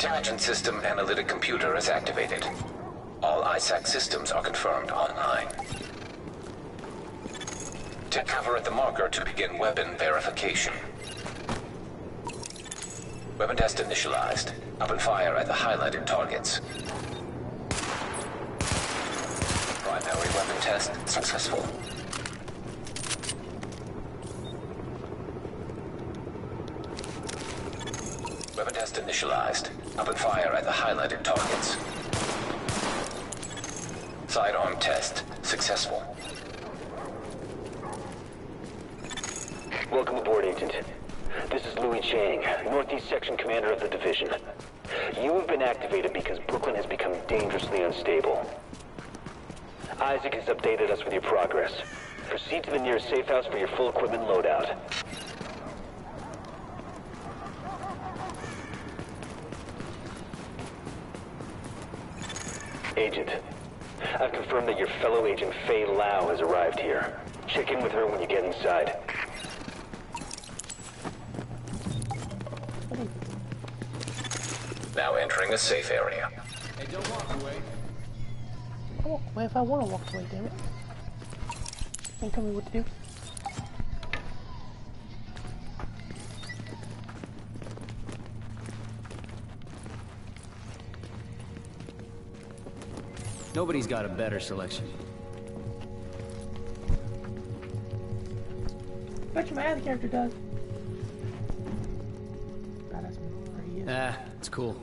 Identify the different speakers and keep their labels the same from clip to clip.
Speaker 1: Intelligence System Analytic Computer is activated. All ISAC systems are confirmed online. Take cover at the marker to begin weapon verification. Weapon test initialized. Open fire at the highlighted targets. Primary weapon test successful. Weapon test initialized. Open fire at the highlighted targets. Sidearm test successful.
Speaker 2: Welcome aboard, Agent. This is Louis Chang, Northeast Section Commander of the Division. You have been activated because Brooklyn has become dangerously unstable. Isaac has updated us with your progress. Proceed to the nearest safe house for your full equipment loadout. Agent, I've confirmed that your fellow agent Faye Lau has arrived here. Check in with her when you get inside.
Speaker 1: Now entering a safe area.
Speaker 3: Hey, don't walk away.
Speaker 4: I'll walk away if I want to walk away, damn it. Can't tell me what to do.
Speaker 3: Nobody's got a better selection.
Speaker 4: Bet you my other character does. God, that's pretty.
Speaker 3: Ah, it's cool.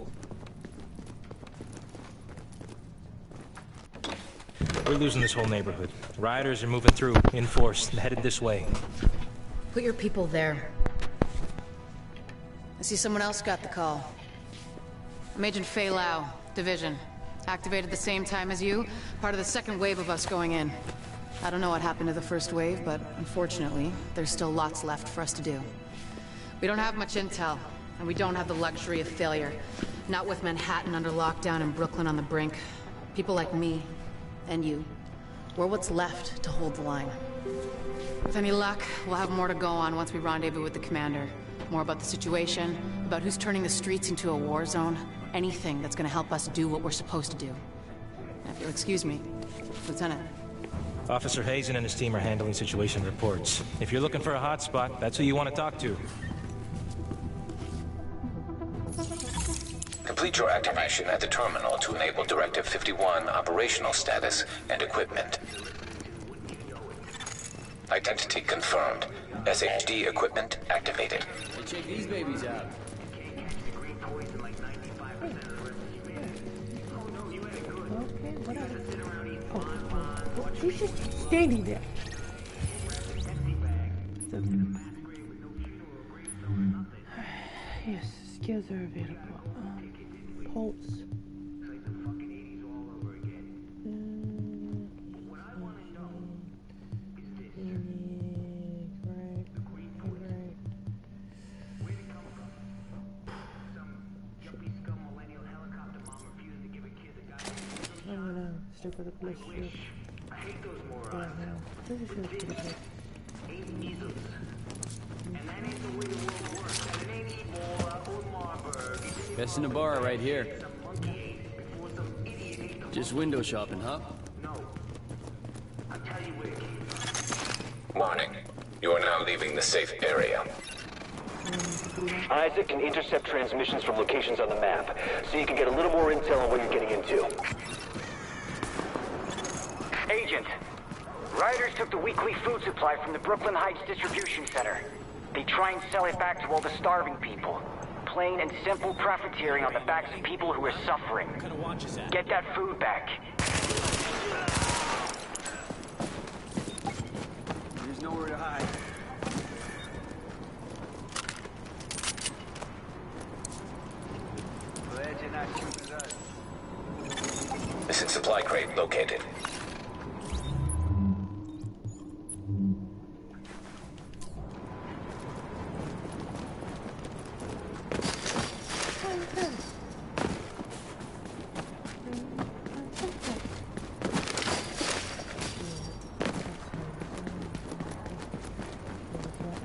Speaker 5: We're losing this whole neighborhood. Rioters are moving through, in force, headed this way.
Speaker 6: Put your people there. I see someone else got the call. I'm Agent Faye Lau, Division. Activated the same time as you, part of the second wave of us going in. I don't know what happened to the first wave, but unfortunately, there's still lots left for us to do. We don't have much intel, and we don't have the luxury of failure. Not with Manhattan under lockdown and Brooklyn on the brink. People like me, and you, we're what's left to hold the line. With any luck, we'll have more to go on once we rendezvous with the commander. More about the situation, about who's turning the streets into a war zone. Anything that's gonna help us do what we're supposed to do. Now, if you'll excuse me, Lieutenant.
Speaker 5: Officer Hazen and his team are handling situation reports. If you're looking for a hotspot, that's who you want to talk to.
Speaker 1: Complete your activation at the terminal to enable Directive 51 operational status and equipment. Identity confirmed. SHD equipment activated.
Speaker 3: Hey, check these babies out.
Speaker 4: Okay, whatever. Oh, she's just standing there. Yes, skills are available. Pulse. I'm gonna stick with the police. Yeah, no. This is just pretty good.
Speaker 3: Best in the bar right here. Just window shopping, huh?
Speaker 1: Warning. You are now leaving the safe area.
Speaker 2: Isaac can intercept transmissions from locations on the map, so you can get a little more intel on what you're getting into.
Speaker 7: Agent, rioters took the weekly food supply from the Brooklyn Heights distribution center. They try and sell it back to all the starving people. Plain and simple profiteering on the backs of people who are suffering. Get that food back.
Speaker 3: There's nowhere to hide. Glad you're not shooting at us.
Speaker 1: Missing supply crate located.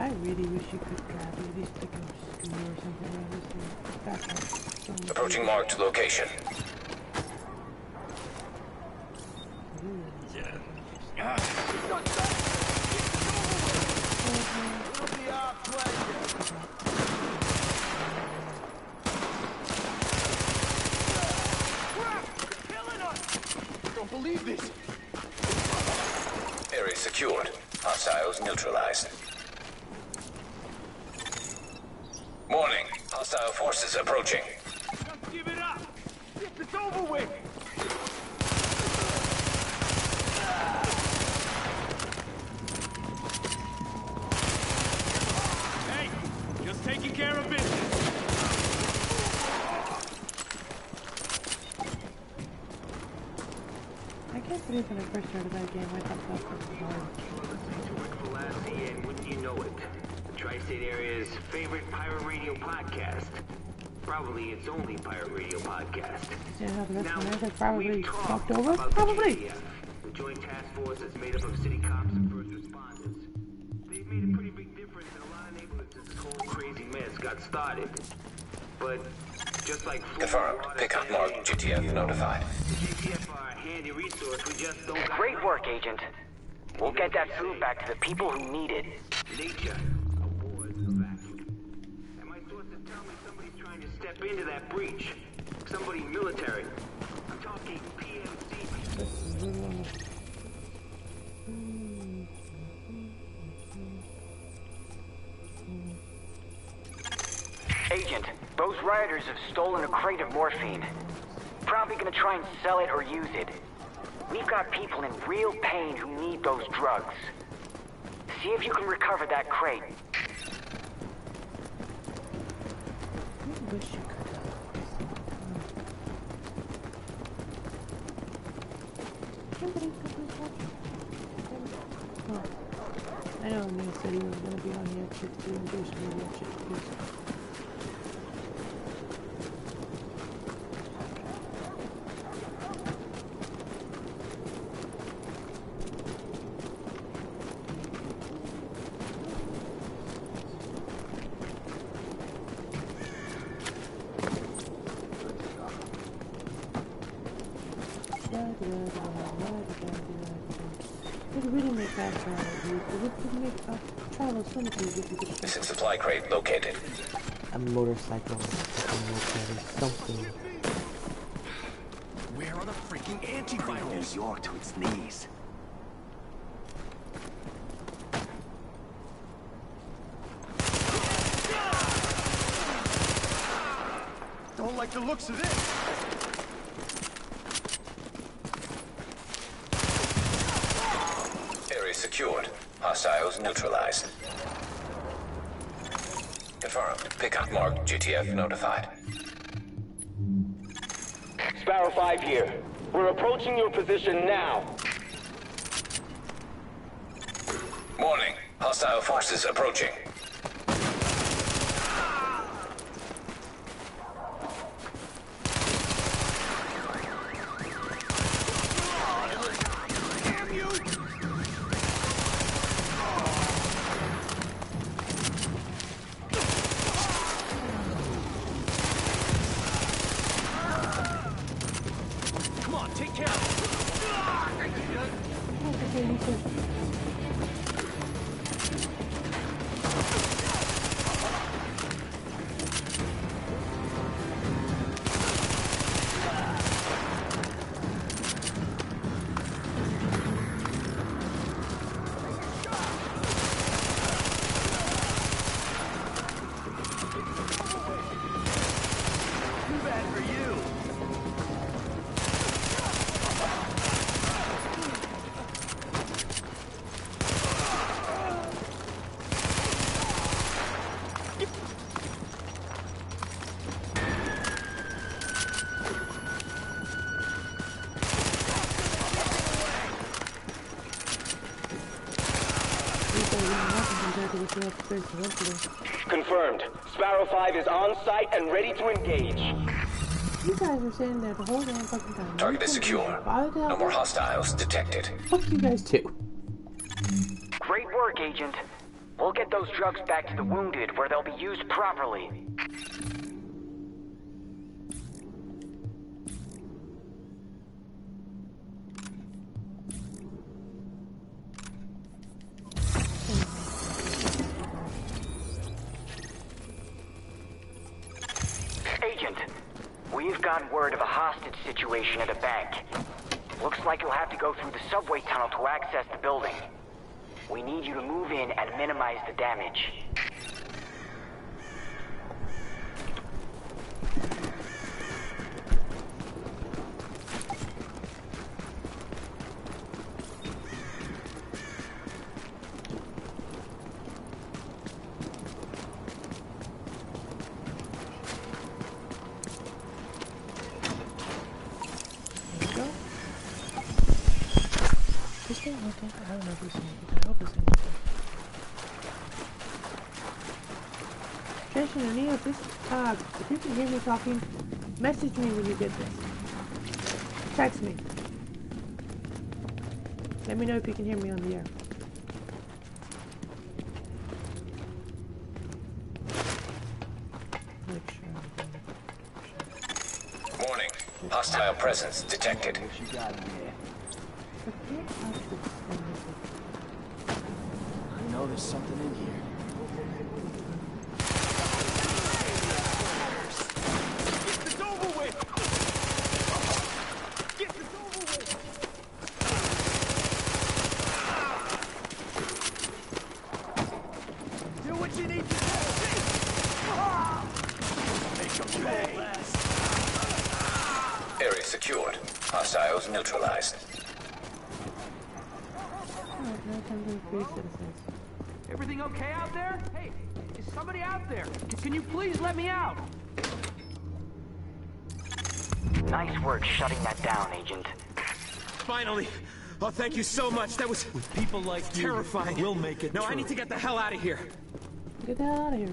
Speaker 4: I really wish you could grab at least like a screw or something like this.
Speaker 1: Approaching marked location.
Speaker 3: Don't believe this.
Speaker 1: Area secured. Hostiles neutralized. Warning. Hostile forces approaching.
Speaker 3: Just give it up. It's over with. Hey, just taking care of business.
Speaker 4: I can't believe when I first started that game, I thought that was hard.
Speaker 8: Listening to Rick Velasquez, and wouldn't you know it, the Tri-State Area's favorite pirate radio podcast. Probably its only pirate radio podcast.
Speaker 4: Yeah, the rest
Speaker 8: Now,
Speaker 4: of them are probably
Speaker 8: we've talked
Speaker 4: fucked over.
Speaker 8: about
Speaker 4: Probably.
Speaker 8: the JTF, the Joint Task Force that's made up of city cops and first responders. They've made a pretty big difference in a lot of neighborhoods since this whole crazy mess got started. But just like food,
Speaker 1: Confirmed.
Speaker 8: water,
Speaker 1: Pickup
Speaker 8: sanitation,
Speaker 1: marked. GTF notified.
Speaker 8: the JTF are a handy resource. We just don't got
Speaker 7: Great work, Agent. We'll get that food back to the people who need it.
Speaker 8: nature. Abhors a vacuum. And my sources tell me somebody's trying to step into that breach. Somebody military. I'm talking PMC.
Speaker 7: Agent, those rioters have stolen a crate of morphine. Probably gonna try and sell it or use it. We've got people in real pain who need those drugs. See if you can recover that crate.
Speaker 4: I wish you could. Somebody's gonna be watching. Oh. I know Neil said he was gonna be on here to introduce me to that shit, please. It would really make that travel, dude. It would make travel so much easier if you could
Speaker 1: Missing supply crate located.
Speaker 4: a motorcycle, something.
Speaker 3: Where are the freaking antivirals?
Speaker 2: New York to its knees.
Speaker 3: Don't like the looks of this.
Speaker 1: Area secured. Hostiles neutralized. Confirmed. Pickup marked. GTF notified.
Speaker 2: Sparrow 5 here. We're approaching your position now.
Speaker 1: Warning. Hostile forces approaching.
Speaker 3: Come on, take care of it. Too bad for you.
Speaker 2: Confirmed. Sparrow 5 is on site and ready to engage.
Speaker 4: You guys were sitting there the whole damn fucking time.
Speaker 1: Target is secure. No more hostiles detected.
Speaker 4: Fuck you guys too.
Speaker 7: Great work, Agent. We'll get those drugs back to the wounded where they'll be used properly. Agent, we've gotten word of a hostage situation at a bank. Looks like you'll have to go through the subway tunnel to access the building. We need you to move in and minimize the damage.
Speaker 4: I don't know if this is anything. I hope it's anything. Jason and Neil, if you can hear me talking, message me when you get this. Text me. Let me know if you can hear me on the air.
Speaker 1: Warning. Hostile presence detected.
Speaker 9: I know there's something in here. Get this over with! Get this over with! Do what you need to do! Make them pay!
Speaker 1: Area secured. Hostiles neutralized.
Speaker 10: Everything okay out there? Hey, is somebody out there? Can you please let me out?
Speaker 7: Nice work shutting that down, Agent.
Speaker 9: Finally! Oh, thank you so much. That was with people like terrifying. We'll make it. No, I need to get the hell out of here.
Speaker 4: Get the hell out of here.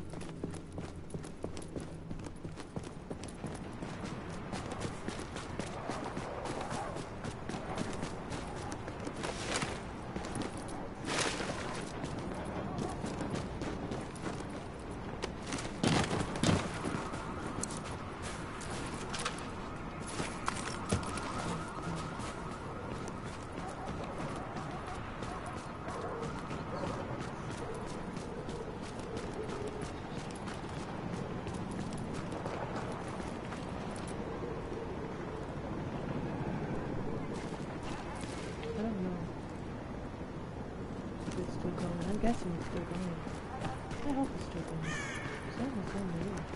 Speaker 4: Guessing it's still going. I hope it's still going. Someone's on the air.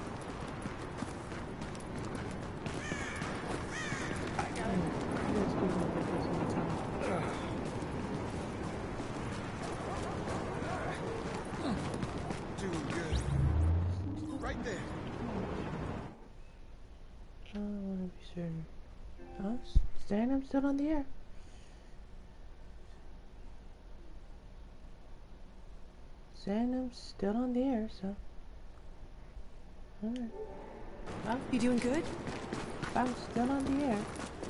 Speaker 3: Doing good. Right there.
Speaker 4: I want to be certain. Oh, Stan, I'm still on the air. I'm still on the air, so. Alright. Well,
Speaker 11: you doing good?
Speaker 4: I'm still on the air.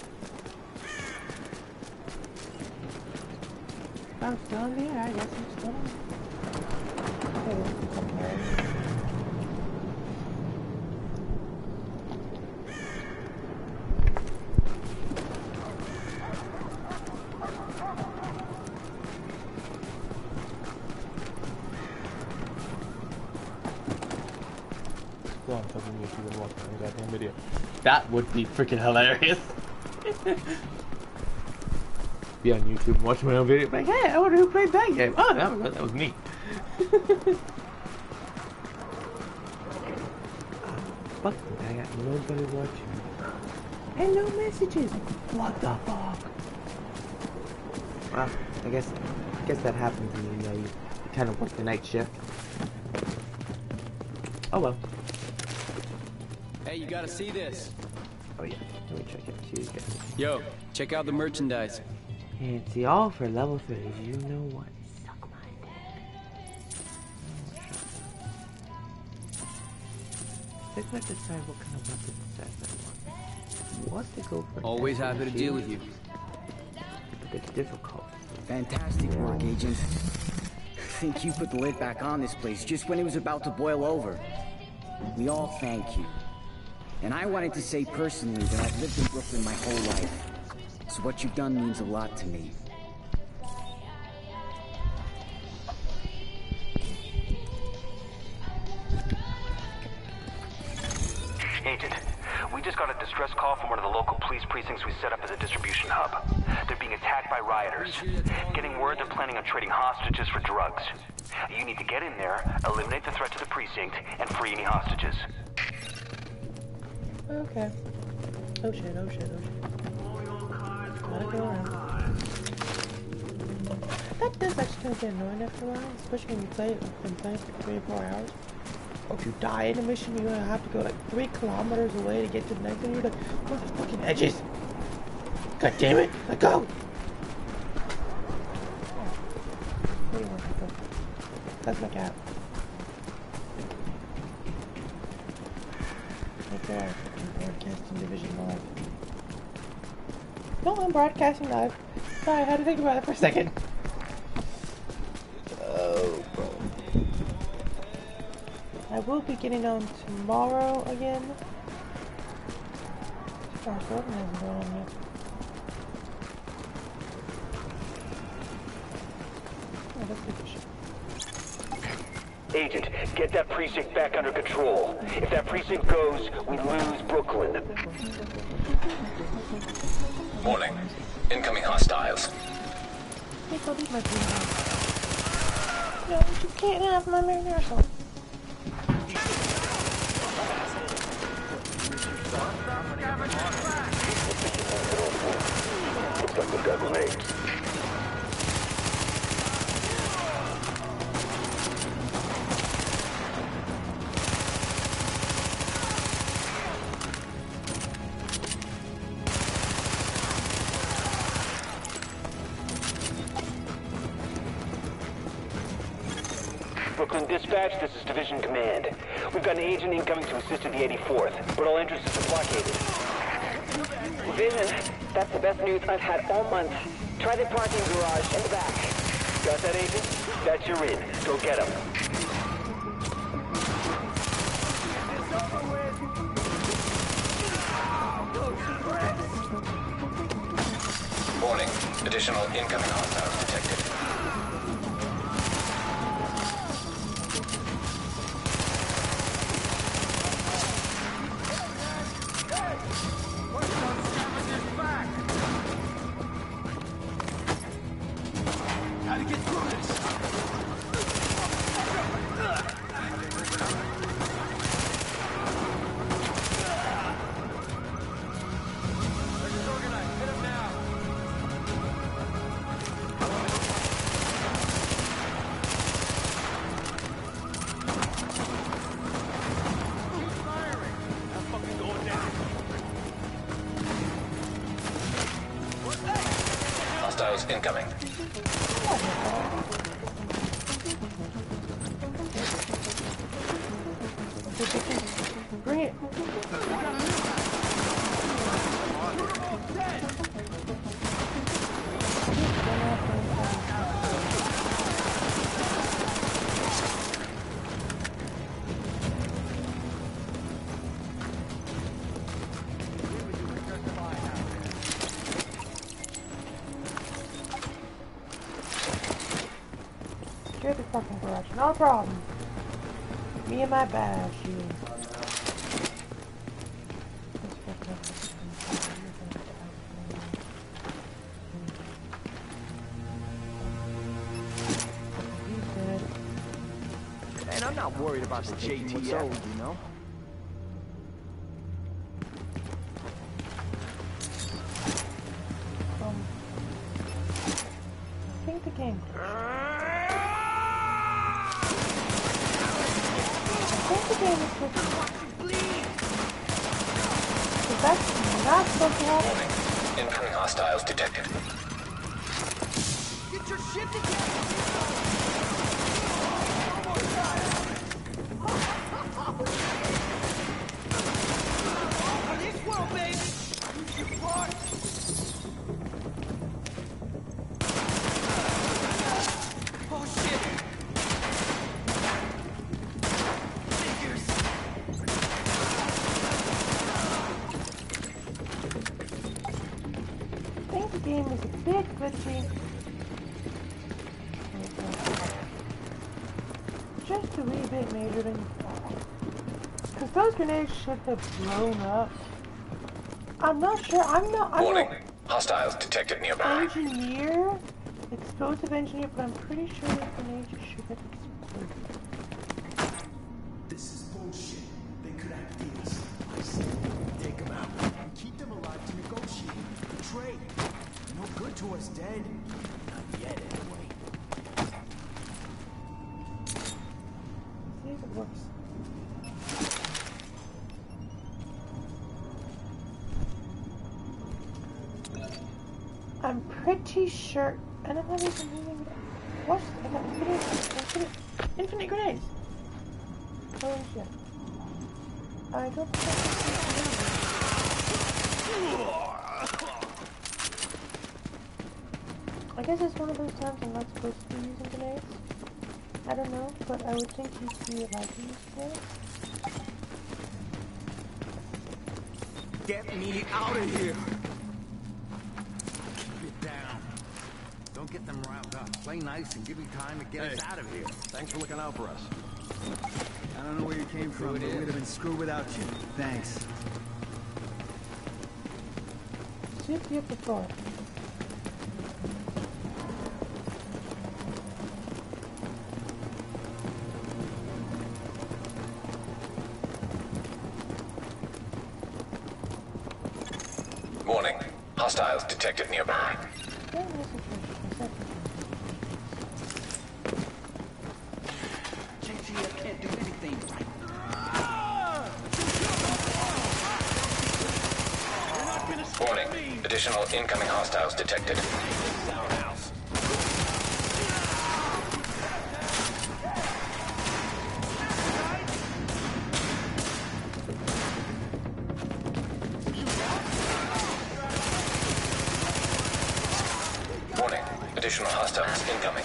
Speaker 4: I'm still on the air, I guess I'm still on.
Speaker 12: That would be freaking hilarious. Be on YouTube and watch my own video. Like, hey, I wonder who played that game. Oh, that was me. Fuck, I got nobody watching.
Speaker 4: And no messages.
Speaker 12: What the fuck? Well, I guess that happens when you kind of work the night shift. Oh well.
Speaker 13: Hey, you gotta see this.
Speaker 12: Oh yeah, let me check it. See you guys.
Speaker 13: Yo, check out the merchandise.
Speaker 12: And see all for level 3. You know what? Suck my dick. I gotta decide what kind of weapon I want. What to go for?
Speaker 13: Always happy to deal with you.
Speaker 12: But it's difficult.
Speaker 13: Fantastic work, Agent.
Speaker 11: think you put the lid back on this place just when it was about to boil over. We all thank you. And I wanted to say personally that I've lived in Brooklyn my whole life. So what you've done means a lot to me.
Speaker 2: Agent, we just got a distress call from one of the local police precincts we set up as a distribution hub. They're being attacked by rioters. Getting word they're planning on trading hostages for drugs. You need to get in there, eliminate the threat to the precinct, and free any hostages.
Speaker 4: Okay. Oh shit, oh shit, oh shit. Gotta go around. That does actually kind of get annoying after a while, especially when you play it, been playing for 3 or 4 hours. Or if you die in a mission, you're gonna have to go like 3 kilometers away to get to the next one. You're like, what are the fucking edges? God damn it, let go! Where do you want to go? That's my cat. Right there. I'm broadcasting Division Live. No, I'm broadcasting live. Sorry, I had to think about it for a second. Oh, bro. I will be getting on tomorrow again. Star Golden hasn't gone on yet. Oh, that's good shit.
Speaker 2: Agent, get that precinct back under control. If that precinct goes, we lose Brooklyn.
Speaker 1: Warning. Incoming hostiles.
Speaker 4: Hey, go leave my green. No, you can't have my marinara.
Speaker 2: Looks like we've got grenades. Brooklyn Dispatch, this is Division Command. We've got an agent incoming to assist in the 84th, but all entrances are blockaded.
Speaker 7: Vision, that's the best news I've had all month. Try the parking garage in the back.
Speaker 2: Got that, agent? That's your in. Go get him.
Speaker 1: Warning. Additional incoming hostiles detected. Hostiles incoming.
Speaker 4: Bring it. Get the fucking garage, no problem. Me and my badass shield.
Speaker 9: Man, I'm not worried about the JTF, you know?
Speaker 4: I think the game. That's not supposed to happen.
Speaker 1: Incoming hostiles detected.
Speaker 10: Get your shit together! On this world, baby! Use your part! Oh shit!
Speaker 4: game is a bit glitchy. Just a wee bit, Majorly. Because those grenades should have blown up. I'm not sure. I'm
Speaker 1: Warning.
Speaker 4: not
Speaker 1: Hostiles detected nearby.
Speaker 4: engineer, explosive engineer, but I'm pretty sure those grenades should have exploded.
Speaker 14: This is bullshit. They could activate us. I said, take them out and keep them alive to negotiate. The trade. No good to us dead. Not yet, anyway.
Speaker 4: See if it works. I'm pretty sure, and I'm not even using. What? I got infinite grenades. Oh shit! I don't I guess it's one of those times I'm not supposed to be using grenades. I don't know, but I would think you'd be allowed to use grenades.
Speaker 14: Get me out of here!
Speaker 3: Don't get them riled up. Play nice and give me time to get us out of here. Thanks for looking out for us.
Speaker 15: I don't know where you came from, but we'd have been screwed without you. Thanks.
Speaker 4: See if you have the floor.
Speaker 1: Warning. Hostiles detected nearby. Warning. Additional incoming hostiles detected. Warning. Additional hostiles incoming.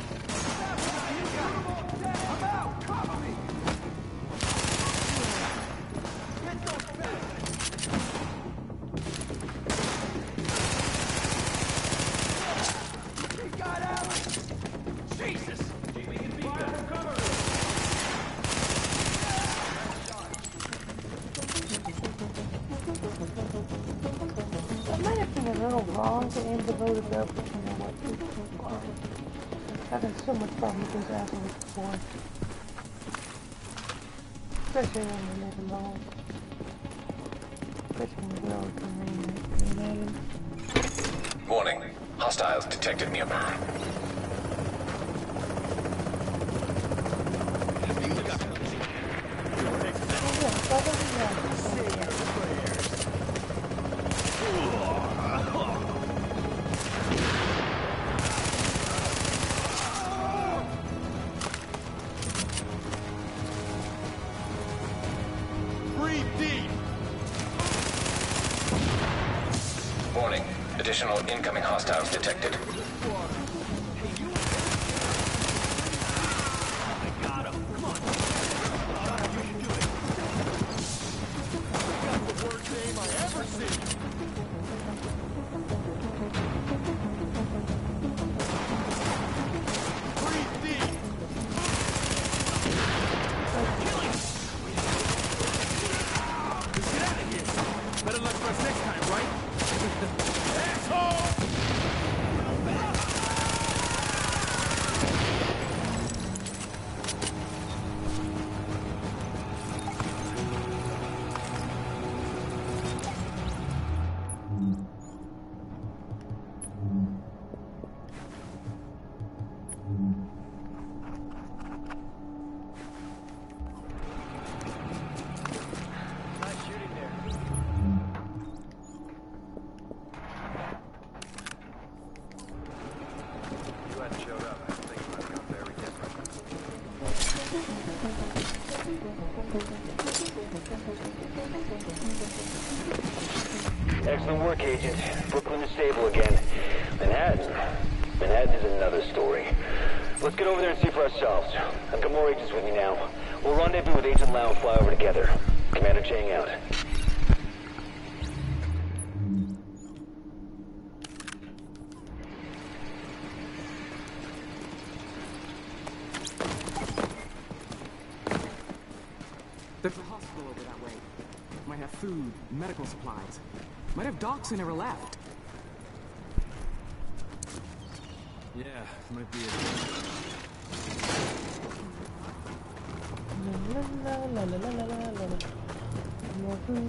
Speaker 4: Having so much problem with those assholes before. Especially when they live alone. Especially when we're all can
Speaker 1: Warning. Hostiles detected nearby. Warning. Additional incoming hostiles detected.
Speaker 2: Excellent work, Agent. Brooklyn is stable again. Manhattan is another story. Let's get over there and see for ourselves. I've got more agents with me now. We'll rendezvous with Agent Lau and fly over together. Commander Chang out.
Speaker 10: food, medical supplies. Might have docs who never left.
Speaker 9: Yeah, might be it.
Speaker 4: La la la la la la la la. More food.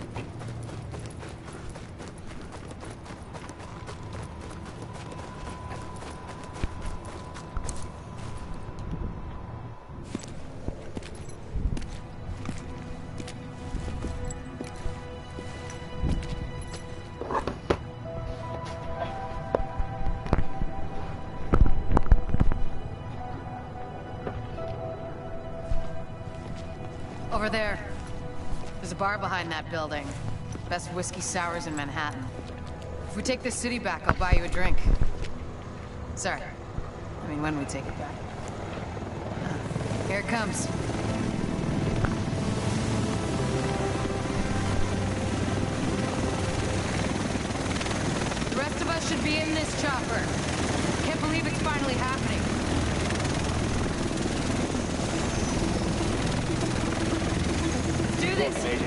Speaker 6: Over there. There's a bar behind that building. Best whiskey sours in Manhattan. If we take this city back, I'll buy you a drink. Sorry. I mean, when we take it back. Here it comes. The rest of us should be in this chopper. Can't believe it's finally happening. Do this!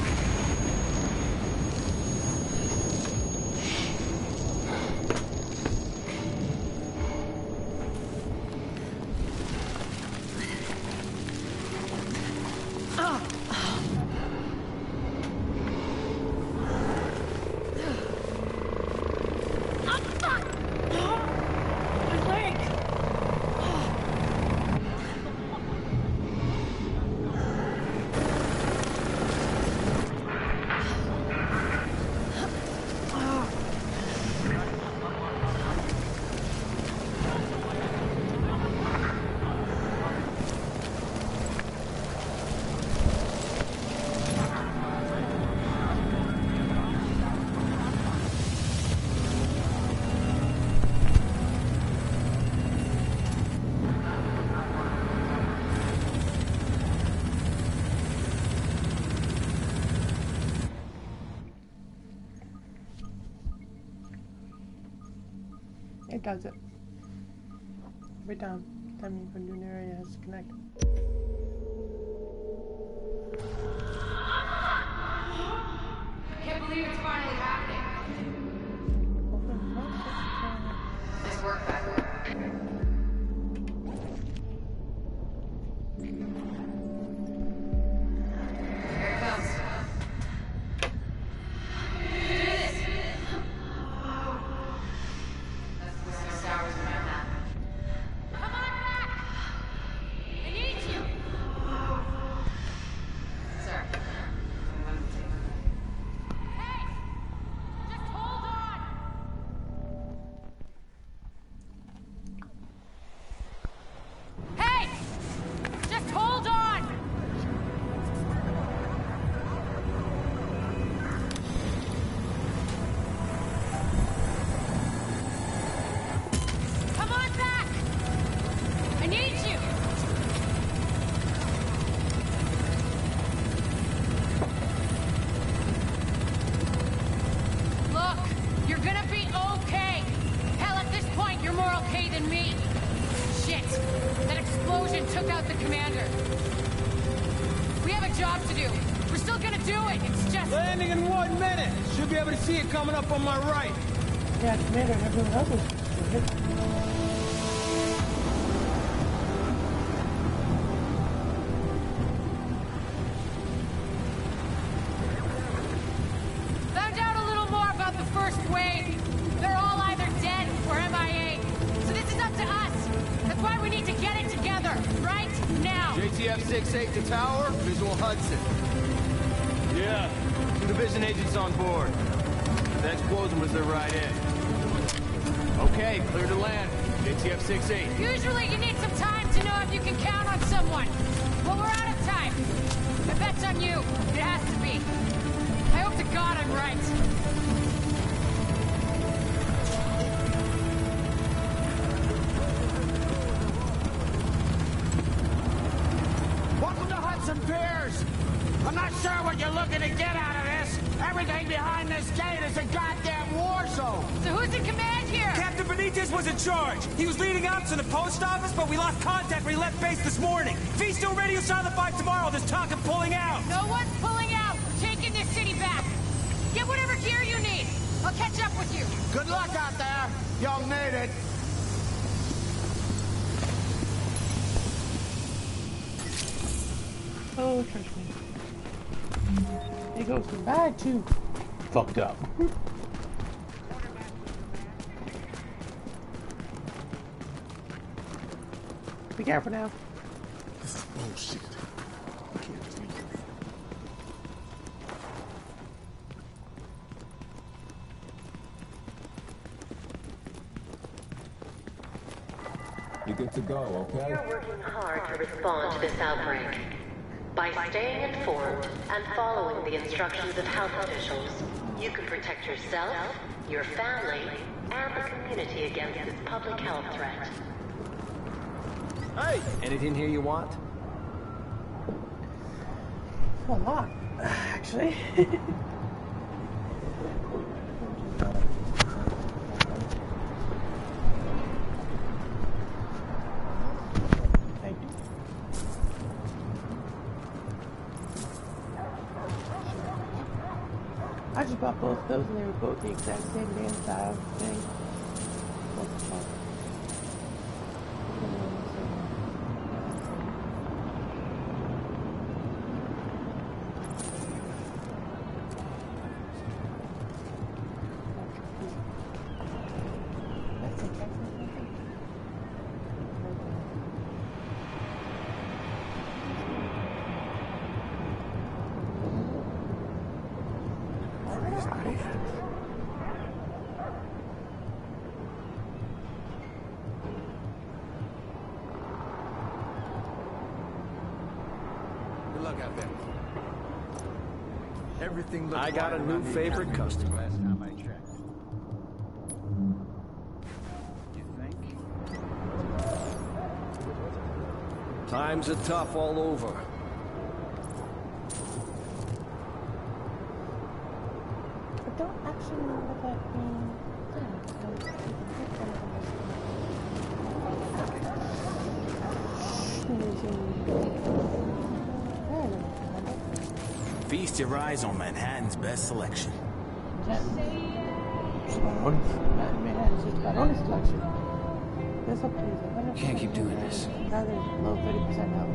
Speaker 4: It does it. Every time you put a new area, it has to connect.
Speaker 6: Can't believe it's finally happening. Nice work back there. Here it comes.
Speaker 9: Coming up on my right.
Speaker 4: Yeah, Commander, everyone else is
Speaker 6: Found out a little more about the first wave. They're all either dead or MIA. So this is up to us. That's why we need to get it together, right now.
Speaker 9: JTF 6-8 to tower, visual Hudson. Yeah, 2 division agents on board. The explosion was their right in. Okay, clear to land. JTF 6-8.
Speaker 6: Usually you need some time to know if you can count on someone. Well, we're out of time. My bet's on you. It has to be. I hope to God I'm right.
Speaker 16: Welcome to Hudson Piers. I'm not sure what you're looking to get out of this. Everything behind this gate is a goddamn war zone.
Speaker 6: So who's in command here?
Speaker 9: Captain Benitez was in charge. He was leading ops to the post office, but we lost contact when he left base this morning. If he's still ready to sign the fight tomorrow, there's talk of pulling out.
Speaker 6: No one's pulling out. We're taking this city back.
Speaker 17: Get whatever gear you need. I'll catch up with you.
Speaker 16: Good luck out there. You'll need it.
Speaker 4: Oh, trust me. It goes from bad to fucked up. Be careful now.
Speaker 14: This is bullshit. You can't just leave him
Speaker 18: in. You good to go, okay?
Speaker 19: We are working hard to respond to this outbreak. By staying informed and following the instructions of health officials, you can protect yourself, your family, and the community against this public health threat.
Speaker 9: Hey! Anything here you want?
Speaker 4: A lot, actually. I just bought both of those and they were both the exact same damn style thing. What the fuck?
Speaker 9: Good luck out there.
Speaker 3: Everything looks
Speaker 9: I got a new favorite customer.
Speaker 3: Last time I checked. You think?
Speaker 9: Times are tough all over.
Speaker 4: I don't actually remember that being
Speaker 20: Feast your eyes on Manhattan's best selection.
Speaker 4: Manhattan's just about honest selection. This up to you.
Speaker 13: Can't keep doing this.
Speaker 4: Now there's low 30% health.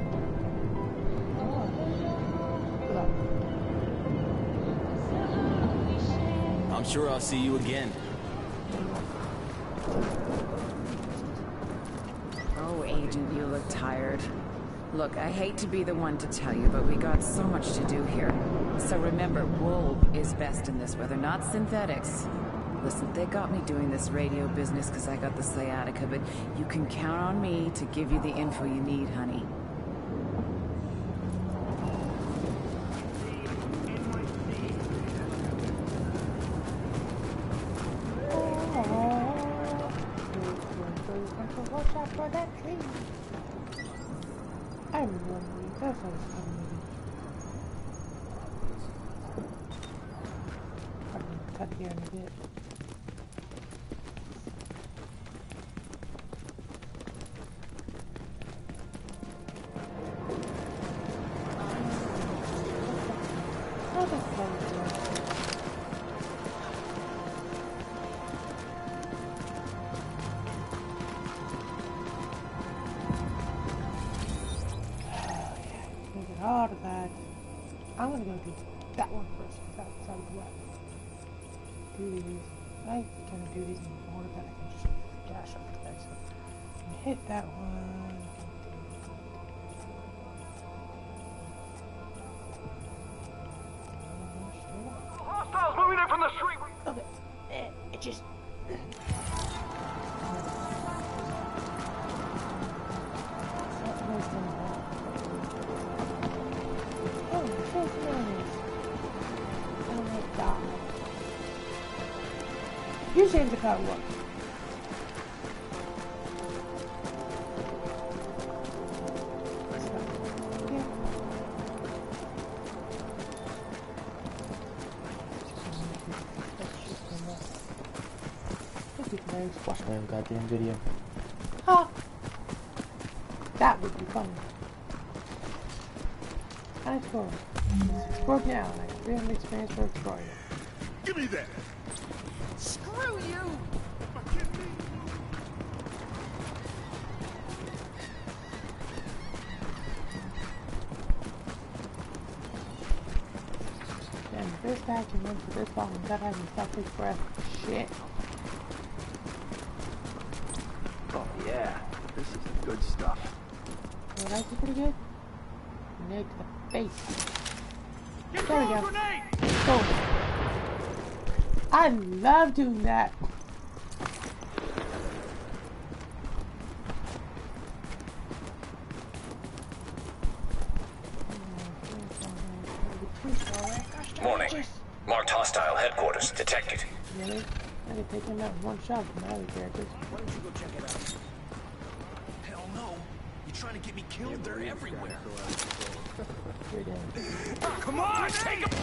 Speaker 20: I'm sure I'll see you again.
Speaker 21: Oh, Agent, you look tired. Look, I hate to be the one to tell you, but we got so much to do here. So remember, wool is best in this weather, not synthetics. Listen, they got me doing this radio business because I got the sciatica, but you can count on me to give you the info you need, honey.
Speaker 4: Watch out for that tree. I remember that's what it's coming. I'm gonna cut here in a bit. Oh, that's lovely. All of that. I'm gonna go do that one first. That's out of the way. Do these. I gonna do these in order that I can just dash up the next one. Hit that one.
Speaker 10: Hostiles moving in from the street.
Speaker 4: Okay. It just. You change the car work. Watch my own goddamn video. Ha! That would be fun. Let's go. Explode now, and I got 300 experience for exploring it.
Speaker 14: Give me that!
Speaker 17: Screw you!
Speaker 4: Damn, this guy can run for this long without having to stop his breath. Shit.
Speaker 3: Oh yeah, this is the good stuff.
Speaker 4: Well, that's pretty good. Grenade to the face. There we go. Go. I love doing that.
Speaker 1: Warning. Marked hostile headquarters detected.
Speaker 4: Really? I could take him out in one shot with my other characters.
Speaker 14: Why don't you go check it out? Hell no. You're trying to get me killed? They're everywhere.
Speaker 4: You're dead.
Speaker 14: Come on, take him!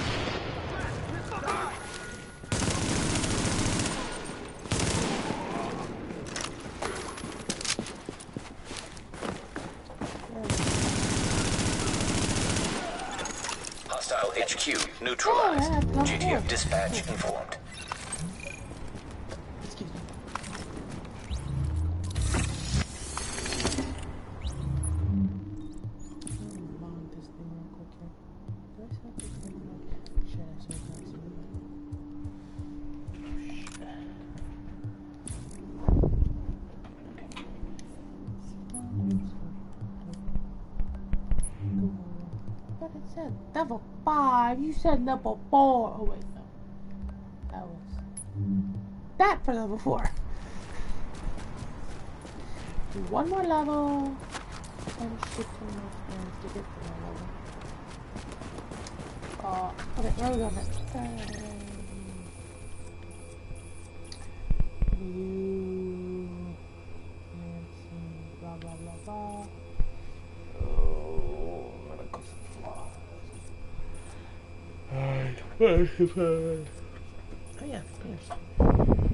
Speaker 1: Hostile HQ neutralized. GTF dispatch informed.
Speaker 4: But it said level 5. You said level 4. Oh wait, no. That was that for level 4. Do one more level and shit to my friends to get to my level. Okay, where are we going next? You Nancy, blah blah blah blah. Oh, medical supplies. Oh yeah, yes.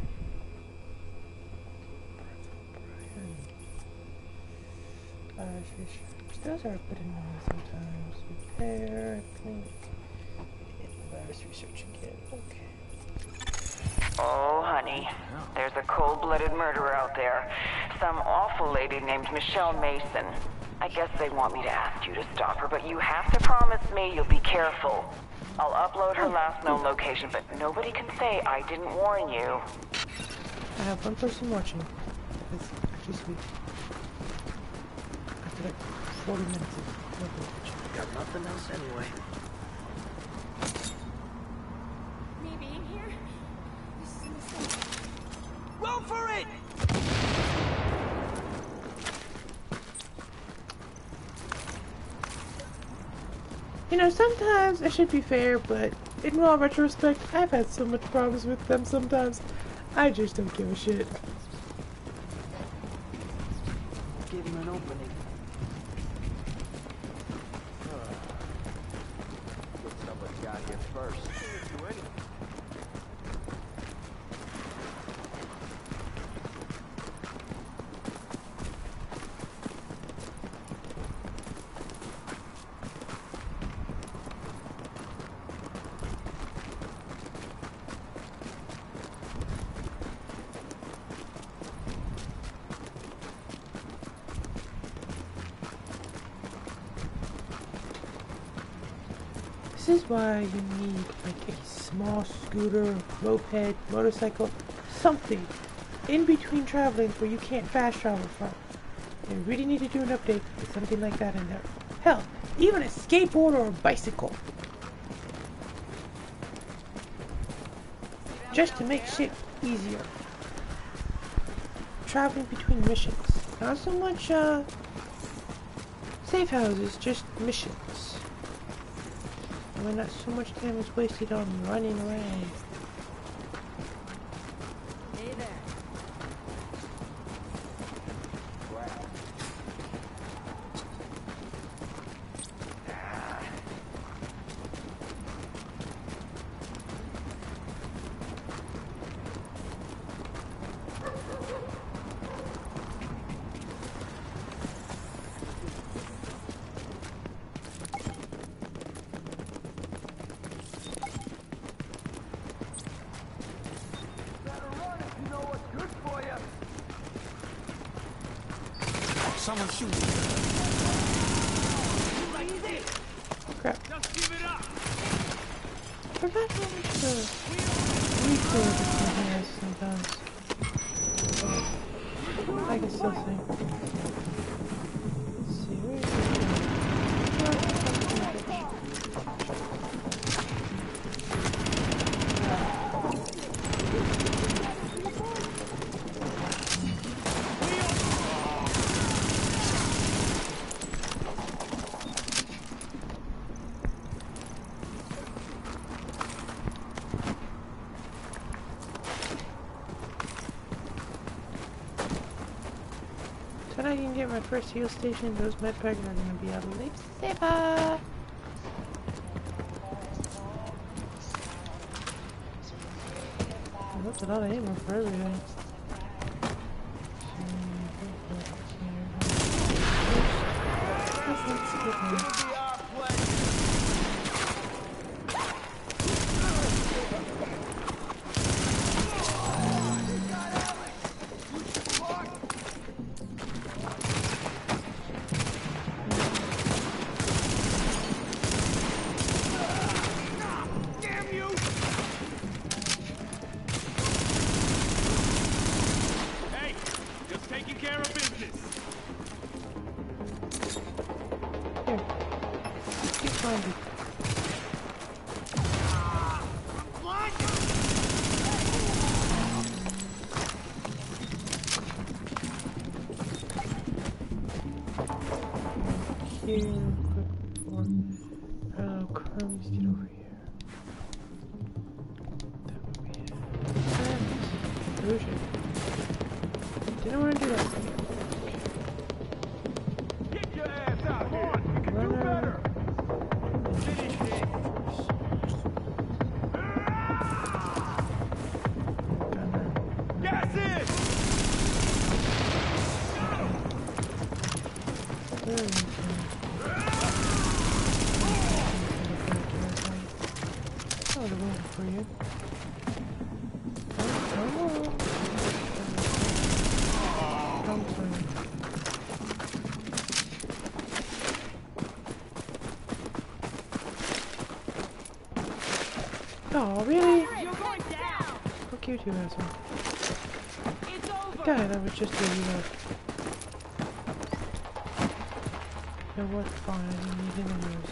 Speaker 4: Those are put in mind sometimes. Repair, clean. Virus research again. Okay.
Speaker 5: Oh, honey. There's a cold-blooded murderer out there. Some awful lady named Michelle Mason. I guess they want me to ask you to stop her, but you have to promise me you'll be careful. I'll upload her last known location, but nobody can say I didn't warn you.
Speaker 4: I have one person watching. It's actually sweet. After like 40 minutes of nobody watching.
Speaker 3: Got nothing else anyway.
Speaker 17: Me being here? This is a mistake.
Speaker 10: Roll for it!
Speaker 4: You know, sometimes I should be fair, but in all retrospect, I've had so much problems with them sometimes. I just don't give a shit.
Speaker 3: Give him an opening. Get somebody got here first. Do anything.
Speaker 4: This is why you need like a small scooter, moped, motorcycle, something in between traveling where you can't fast travel from. You really need to do an update with something like that in there. Hell, even a skateboard or a bicycle. Just to make shit easier. Traveling between missions. Not so much safe houses, just missions. Why not so much time is wasted on running around?
Speaker 17: Hey there.
Speaker 14: Someone shooting.
Speaker 4: Crap.
Speaker 10: Just give it up.
Speaker 4: Forgot how much the replay of this thing has sometimes. I can still see. Let's see, where is it? When I can get my first heal station, those medpacks are going to be a leap safer. That's a lot of ammo for everything. Crumbs, get over here. That would be it. Illusion. Didn't want to do that.
Speaker 10: Get your ass out here. You can do better. Finish it. Gas in.
Speaker 4: For you. Oh, really?
Speaker 10: You're going down.
Speaker 4: Fuck you two, asshole. God, that was just a reload. You know what? Fine, I didn't need any of those.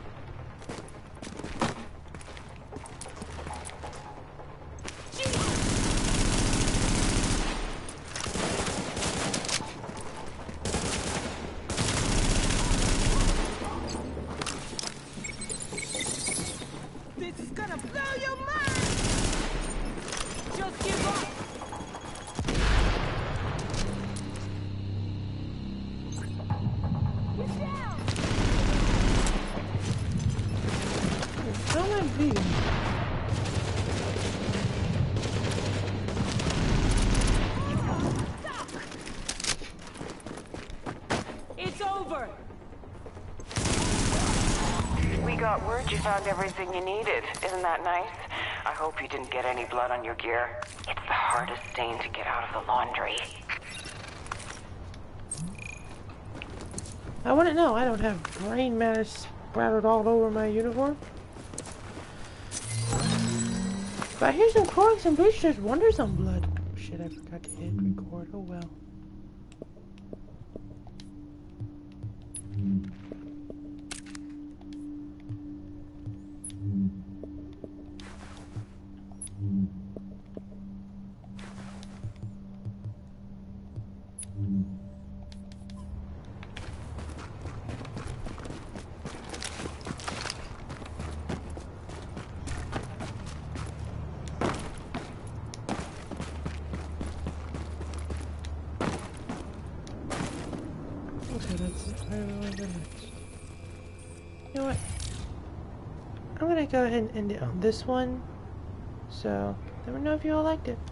Speaker 5: Got word you found everything you needed. Isn't that nice? I hope you didn't get any blood on your gear. It's the hardest stain to get out of the laundry.
Speaker 4: I wouldn't know. I don't have brain matter splattered all over my uniform. But I hear some Korgs and Breachers wonders on blood. Shit, I forgot to hit record. Oh well. You know what? I'm gonna go ahead and end it on this one. So, let me know if you all liked it.